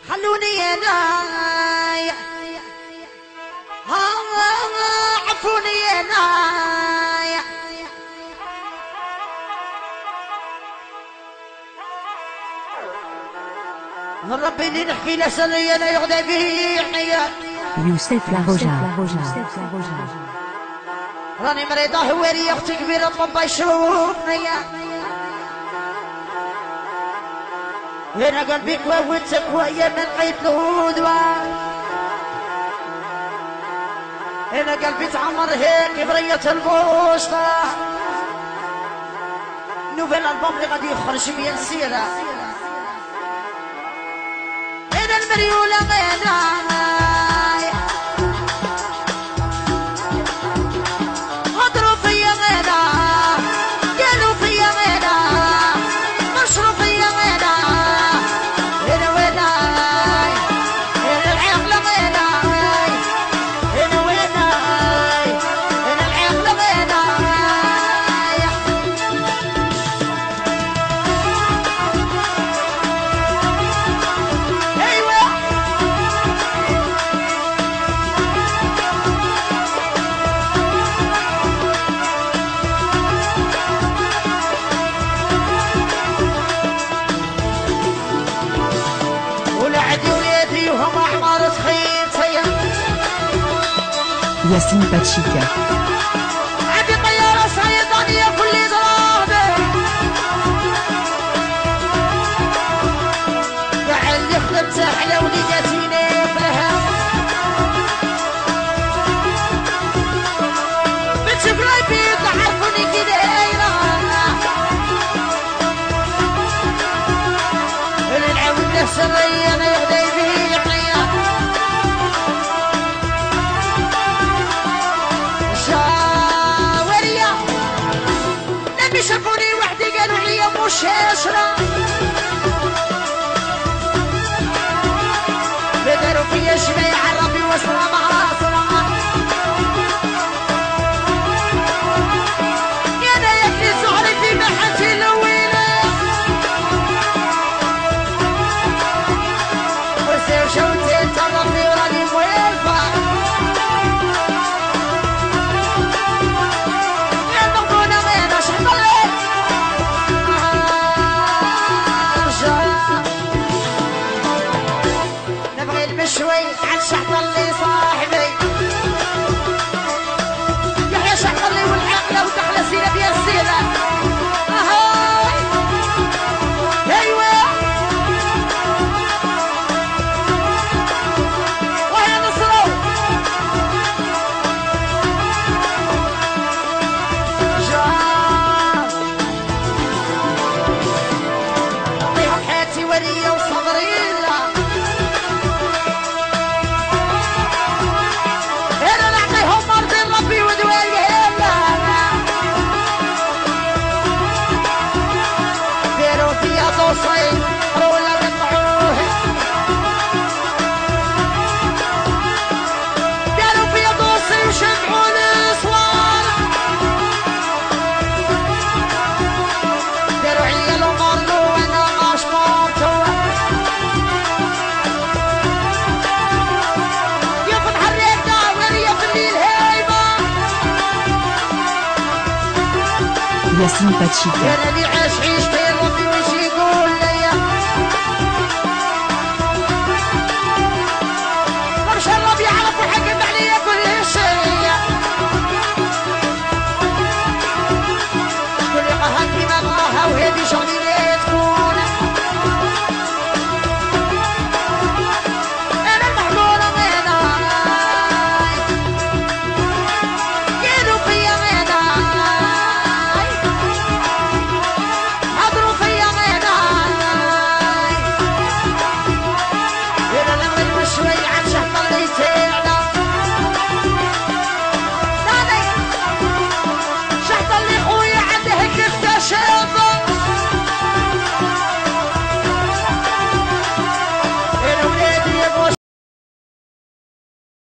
خلوني يا ناي عفوني يا ناي ربي اللي نحكي له سري انا يغدى به حياه يوسف لاروجا راني مريضة هواري اختي كبيرة طلبة يشوفني هنا قلبي كويتك ويا من عيد له دواء هنا قلبي تعمر هيك برية البوسطة نوفل البوم اللي غادي يخرج بيا السيرة هنا المريولة غناي غدروا فيا غنى قالوا فيا غنى نشروا فيا غنى هنا ويناي هنا العقل غناي هنا ويناي هنا العقل غناي ايوه ولعدي وليدي وهم احمر تخيل ياسين باتشيكا عندي طيارة صيدانية كل ضرابة مع اللي خدمته على وليداتي نافلها بنت برايفي تعرفوني كي دايرة اللي نعاود له سرية ما يهدي به عيا شاورية لما شافوني وحدي قالوا لي مش هشرة بدروا فيا جميع عربي وصرة مع صرة يا انا يكفي سعري في محنتي الاولى وسير شوتي تربي وراني موالفة يا المغبونة غير شحطلت نبغي المشوي عن شحطلي صاحبي يحيى شحطلي والعقلة ودخل سيرة بيا السيرة اهاي ايوه وهي نصرو جاز اعطيهم حياتي ورية وصبري هنا نعطيهم مرضي ربي ودوالي هلا ديروا فيا توصي رولا قطعوه داروا فيا توصي وشمعوا الاسوار داروا عيال ومرضوا وانا ما شمرتوا يا فتح الريق داورية في الليل هايبة ياسين باتشيكا انا اللي عاش عيشتي ربي وش يقول ليا برشا الربي يعرف وحكم عليا كل شيء كل قهر كيما بغاها وهذه شغلي